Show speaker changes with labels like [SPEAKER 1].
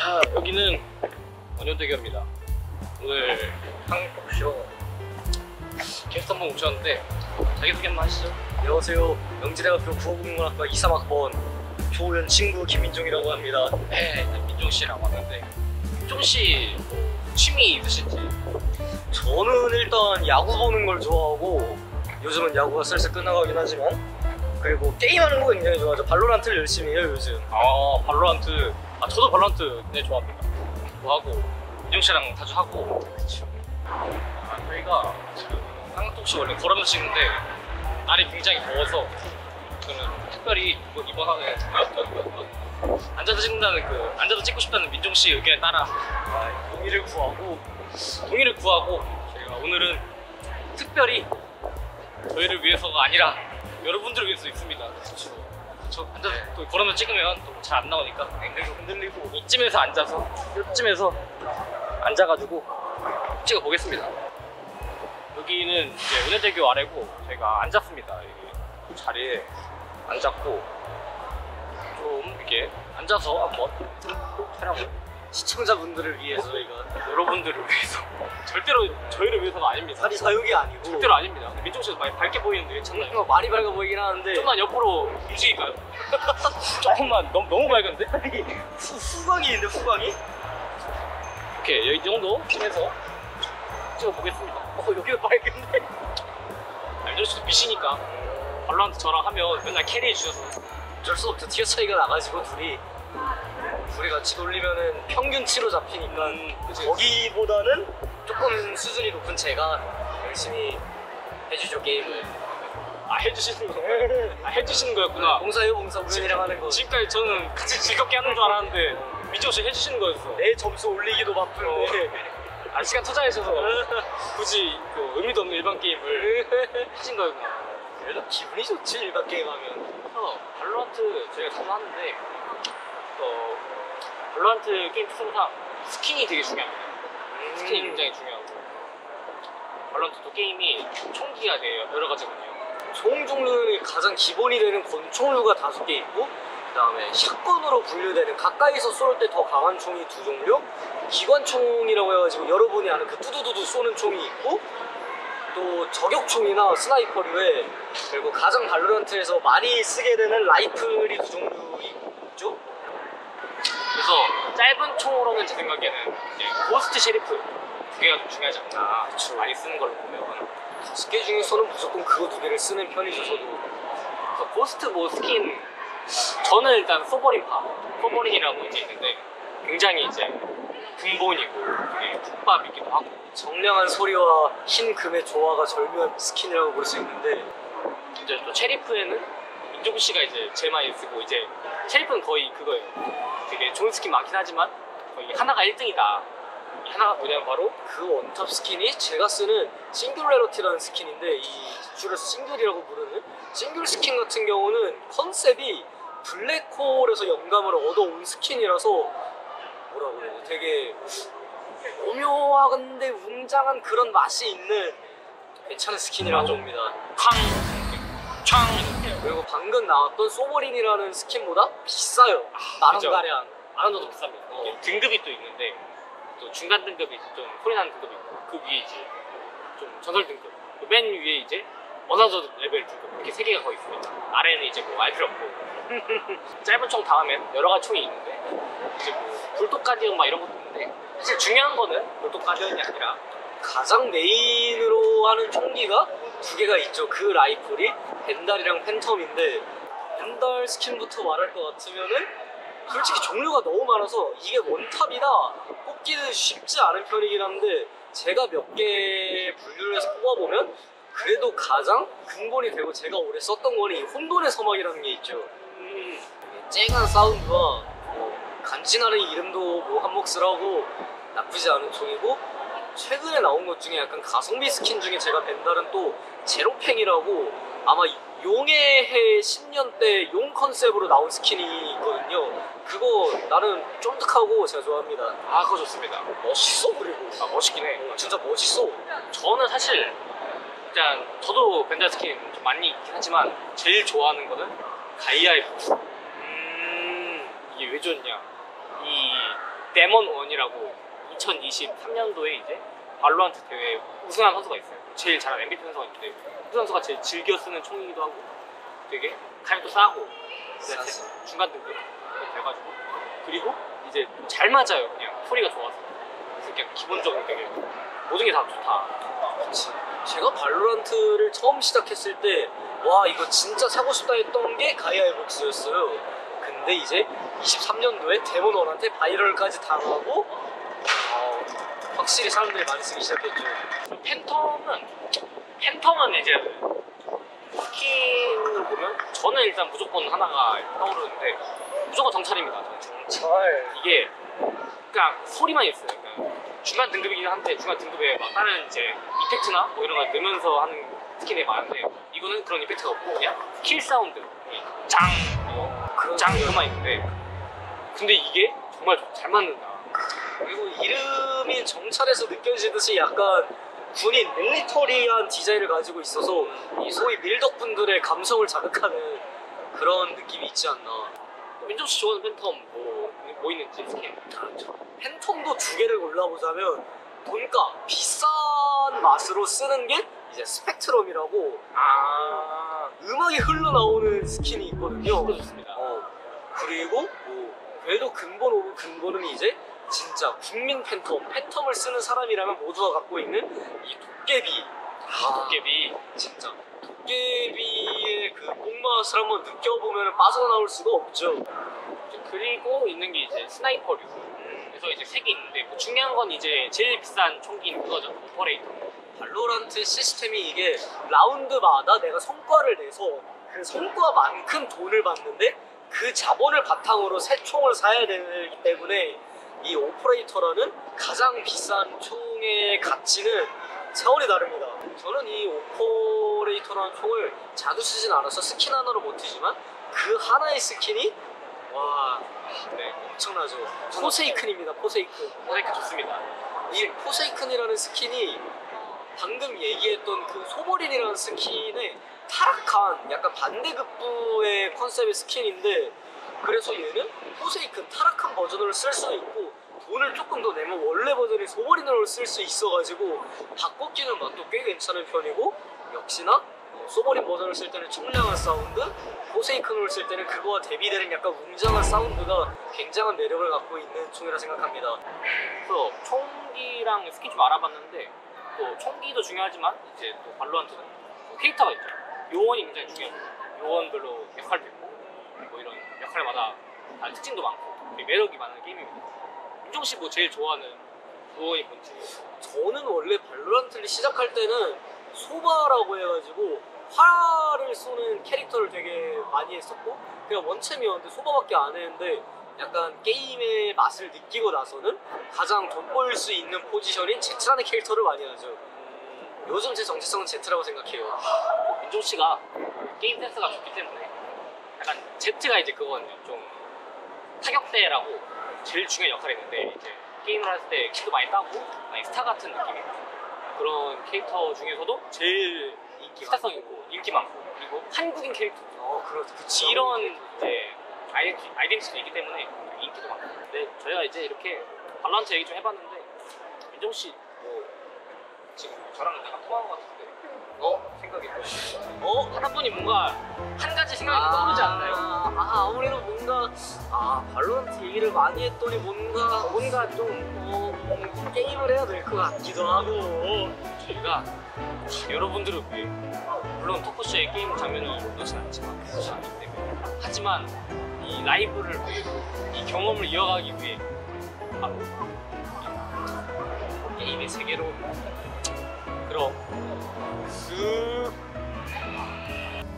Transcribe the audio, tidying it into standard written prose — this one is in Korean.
[SPEAKER 1] 자, 여기는 원효대교입니다. 오늘 한국쇼 게스트 한 번 오셨는데 자기소개 한번 하시죠.
[SPEAKER 2] 안녕하세요. 영지대학교 국어국문학과 23학번 조우현 친구 김민종이라고 합니다.
[SPEAKER 1] 네, 민종씨랑 왔는데 민종씨 뭐 취미 있으신지?
[SPEAKER 2] 저는 일단 야구 보는 걸 좋아하고 요즘은 야구가 슬슬 끝나가긴 하지만 그리고 게임하는 거 굉장히 좋아하죠. 발로란트를 열심히 해요 요즘.
[SPEAKER 1] 아, 발로란트. 아, 저도 발로란트 네 좋아합니다. 뭐 하고 민종씨랑 자주 하고. 그쵸. 아, 저희가 지금 한국톡쇼 원래 걸으면서 찍는데 날이 굉장히 더워서 저는 특별히 이번 화는 앉아서 찍는다는 앉아서 찍고 싶다는 민종씨 의견에 따라
[SPEAKER 2] 동의를 구하고
[SPEAKER 1] 저희가 오늘은 특별히 저희를 위해서가 아니라 여러분들을 위해서 있습니다. 그렇죠. 저 앉아서 또 걸으면서 찍으면 또 잘 안 나오니까 흔들리고 이쯤에서 앉아가지고 찍어 보겠습니다. 여기는 이제 은혜대교 아래고 저희가 앉았습니다. 여기 자리에 앉았고 좀 이렇게 앉아서 한번 촬영을
[SPEAKER 2] 시청자분들을 위해서 저희가
[SPEAKER 1] 여러분들을 위해서 절대로 저희를 위해서가 아닙니다.
[SPEAKER 2] 다리 사육이 아니고
[SPEAKER 1] 절대로 아닙니다. 민종 씨도 많이 밝게 보이는데 괜찮나요?
[SPEAKER 2] 많이 밝아 보이긴 하는데
[SPEAKER 1] 좀만 옆으로 움직일까요? 조금만 너무 밝은데?
[SPEAKER 2] 후광이 있는데 후광이?
[SPEAKER 1] 오케이, 이 정도 팀에서 찍어보겠습니다.
[SPEAKER 2] 여기가 밝은데?
[SPEAKER 1] 민종 씨도 미시니까 발로란트 저랑 하면 맨날 캐리해 주셔서
[SPEAKER 2] 어쩔 수 없죠. 티어 차이가 나가지고 둘이 같이 돌리면은 평균치로 잡히니까 거기보다는 조금 수준이 높은 제가 열심히 해주죠 게임을.
[SPEAKER 1] 아, 해주시는 거였구나.
[SPEAKER 2] 봉사요 봉사 우연이랑 하는 거.
[SPEAKER 1] 지금까지 저는 같이 즐겁게 하는 줄 알았는데 민종 씨 해주시는 거였어.
[SPEAKER 2] 내 점수 올리기도 바쁜데
[SPEAKER 1] 아, 시간 투자해줘서 굳이 그 의미도 없는 일반 게임을 하신 거였구나.
[SPEAKER 2] 그래도 기분이 좋지 일반 게임 하면.
[SPEAKER 1] 발로란트 저희가 자주 하는데 발로란트 게임 특성상 스킨이 되게 중요합니다. 스킨이 굉장히 중요하고 발로란트도 게임이 총기가 되게 여러 가지거든요.
[SPEAKER 2] 총 종류는 가장 기본이 되는 권총류가 5개 있고 그 다음에 샷건으로 분류되는 가까이서 쏠 때 더 강한 총이 2종류, 기관총이라고 해가지고 여러분이 아는 그 두두두두 쏘는 총이 있고 또 저격총이나 스나이퍼류에 그리고 가장 발로란트에서 많이 쓰게 되는 라이플이 2종류 있죠.
[SPEAKER 1] 그래서 짧은 총으로는 제 생각에는 이제 고스트 셰리프 2개가 좀 중요하지 않나.
[SPEAKER 2] 그쵸.
[SPEAKER 1] 많이 쓰는 걸로 보면
[SPEAKER 2] 5개 중에서는 무조건 그거 2개를 쓰는 편이죠 저도.
[SPEAKER 1] 그래서 고스트 뭐 스킨 저는 일단 소버린이라고 이제 있는데 굉장히 이제 근본이고 되게 국밥이기도 하고
[SPEAKER 2] 정량한 소리와 흰 금의 조화가 절묘한 스킨이라고 볼 수 있는데
[SPEAKER 1] 이제 또 체리프에는 민종 씨가 이제 제일 많이 쓰고 이제 체리프는 거의 그거예요. 되게 좋은 스킨 많긴 하지만 거의 하나가 1등이다. 하나가 뭐냐면 바로
[SPEAKER 2] 그 원탑 스킨이 제가 쓰는 싱귤레러티라는 스킨인데 이 줄여서 싱귤이라고 부르는 싱귤 스킨 같은 경우는 컨셉이 블랙홀에서 영감을 얻어온 스킨이라서 뭐라고 해야 돼? 되게 오묘한데 웅장한 그런 맛이 있는 괜찮은 스킨이라고 봅니다. 그리고 방금 나왔던 소버린이라는 스킨보다 비싸요. 만원가량.
[SPEAKER 1] 만원 정도 비쌉니다. 이게 등급이 또 있는데 또 중간 등급이 좀 소리나는 등급이 있고 그 위에 이제 좀 전설 등급 그 맨 위에 이제 어나더 레벨 등급 이렇게 3개가 거의 있습니다. 아래는 이제 뭐 알 필요 없고 짧은 총 다음엔 여러 가지 총이 있는데 이제 뭐 불독 가디언 막 이런 것도 있는데 사실 중요한 거는 불독 가디언이 아니라
[SPEAKER 2] 가장 메인으로 하는 총기가 2개가 있죠. 그 라이플이 벤달이랑 팬텀인데 벤달 스킨부터 말할 것 같으면은 솔직히 종류가 너무 많아서 이게 원탑이다 꼽기는 쉽지 않은 편이긴 한데 제가 몇 개 분류를 해서 꼽아보면 그래도 가장 근본이 되고 제가 오래 썼던 거는 이 혼돈의 서막이라는 게 있죠. 쨍한 사운드와 간지나는 이름도 뭐 한몫을 나쁘지 않은 총이고 최근에 나온 것 중에 약간 가성비 스킨 중에 제가 벤달은 또 제로팽이라고 아마 용의 해 10년 때 용 컨셉으로 나온 스킨이 있거든요. 그거 나는 쫀득하고 제가 좋아합니다.
[SPEAKER 1] 아, 그거 좋습니다.
[SPEAKER 2] 멋있어. 그리고
[SPEAKER 1] 아, 멋있긴 해.
[SPEAKER 2] 진짜 멋있어.
[SPEAKER 1] 저는 사실 일단 저도 벤달 스킨 좀 많이 있긴 하지만 제일 좋아하는 거는 가이아의 부스. 이게 왜 좋냐, 이 데몬 원이라고 2023년도에 이제 발로란트 대회 우승한 선수가 있어요. 제일 잘하는 MVP 선수가 있는데 그 선수가 제일 즐겨 쓰는 총이기도 하고 되게 가격도 싸고 중간 등급 돼가지고 그리고 이제 잘 맞아요. 그냥 소리가 좋아서 그래서 그냥 기본적으로 되게 모든 게 다 좋다.
[SPEAKER 2] 그치. 제가 발로란트를 처음 시작했을 때 와 이거 진짜 사고 싶다 했던 게 가이아 에복스였어요. 근데 이제 23년도에 데몬원한테 바이럴까지 당하고 확실히 사람들이 많이 쓰기 시작했죠.
[SPEAKER 1] 팬텀은 이제 스킨으로 보면 저는 일단 무조건 하나가 떠오르는데 무조건 정찰입니다.
[SPEAKER 2] 잘
[SPEAKER 1] 이게 그냥 소리만 있어요. 그러니까 중간 등급이긴 한데 중간 등급에 막 다른 이제 이펙트나 뭐 이런 거 넣으면서 하는 스킨이 많은데 이거는 그런 이펙트가 없고 그냥 킬 사운드 짱! 그만 있는데 근데 이게 정말 잘 맞는다.
[SPEAKER 2] 그리고 이름이 정찰에서 느껴지듯이 약간 군인 밀리터리한 디자인을 가지고 있어서 이 소위 밀덕분들의 감성을 자극하는 그런 느낌이 있지 않나.
[SPEAKER 1] 민정 씨 좋아하는 팬텀 뭐 있는지 스킨?
[SPEAKER 2] 팬텀도 두 개를 골라보자면 돈가 비싼 맛으로 쓰는 게 이제 스펙트럼이라고 음악이 흘러나오는 스킨이 있거든요.
[SPEAKER 1] 좋습니다.
[SPEAKER 2] 그리고 뭐 그래도 근본 오브 근본은 이제 진짜 국민 팬텀을 쓰는 사람이라면 모두가 갖고 있는 이 도깨비.
[SPEAKER 1] 도깨비
[SPEAKER 2] 진짜 도깨비의 그 뽕맛을 한번 느껴보면 빠져나올 수가 없죠.
[SPEAKER 1] 그리고 있는 게 이제 스나이퍼류. 그래서 이제 세 개 있는데 뭐 중요한 건 이제 제일 비싼 총기는 그거죠. 오퍼레이터.
[SPEAKER 2] 발로란트 시스템이 이게 라운드마다 내가 성과를 내서 그 성과만큼 돈을 받는데 그 자본을 바탕으로 새 총을 사야 되기 때문에 이 오퍼레이터라는 가장 비싼 총의 가치는 차원이 다릅니다. 저는 이 오퍼레이터라는 총을 자주 쓰진 않아서 스킨 하나로 버티지만 그 하나의 스킨이 와 엄청나죠. 포세이큰입니다. 포세이큰
[SPEAKER 1] 좋습니다.
[SPEAKER 2] 이 포세이큰이라는 스킨이 방금 얘기했던 그 소버린이라는 스킨의 타락한 약간 반대급부의 컨셉의 스킨인데 그래서 얘는 포세이큰 타락한 버전으로 쓸 수도 있고 돈을 조금 더 내면 원래 버전의 소버린으로 쓸 수 있어가지고 바꿔 끼는 맛도 꽤 괜찮은 편이고 역시나 소버린 버전을 쓸 때는 청량한 사운드, 포세이큰으로 쓸 때는 그거와 대비되는 약간 웅장한 사운드가 굉장한 매력을 갖고 있는 총이라 생각합니다.
[SPEAKER 1] 그래서 총기랑 스킨 좀 알아봤는데 또 총기도 중요하지만 이제 또 발로란트는 캐릭터가 있죠. 요원이 굉장히 중요합니다. 요원별로 역할도 있고 뭐 이런 역할마다 다른 특징도 많고 되게 매력이 많은 게임입니다. 민정 씨 뭐 제일 좋아하는 요원이 뭔지?
[SPEAKER 2] 저는 원래 발로란트를 시작할 때는 소바라고 해가지고 활을 쏘는 캐릭터를 되게 많이 했었고 그냥 원챔이었는데 소바밖에 안 했는데 약간 게임의 맛을 느끼고 나서는 가장 돋보일 수 있는 포지션인 제트라는 캐릭터를 많이 하죠. 요즘 제 정체성은 제트라고 생각해요.
[SPEAKER 1] 민정 씨가 게임 센스가 좋기 때문에 약간 제트가 이제 그건 좀 타격대라고 제일 중요한 역할이 있는데 이제 게임을 할 때 킬도 많이 따고 스타 같은 느낌이 그런 캐릭터 중에서도 제일 스타성 있고 인기 많고 그리고 한국인 캐릭터
[SPEAKER 2] 그렇지.
[SPEAKER 1] 이런 이제 아이덴티티도 있기 때문에 인기도 많고. 근데 저희가 이제 이렇게 발로란트 얘기 좀 해봤는데 민정 씨 뭐 지금 저랑 내가 통화한 것 같은데 생각이 하다 보니 뭔가 한 가지 생각이 떠오르지 않나요?
[SPEAKER 2] 아무래도 뭔가 발로란트 얘기를 많이 했더니 뭔가 좀 게임을 해야 될 것 같기도 하고
[SPEAKER 1] 저희가 여러분들을 위해 물론 토크쇼의 게임 장면을 넣진 않지만 그것이 아니기 때문에 하지만 이 라이브를 위해 이 경험을 이어가기 위해 바로 게임의 세계로 그럼 쓱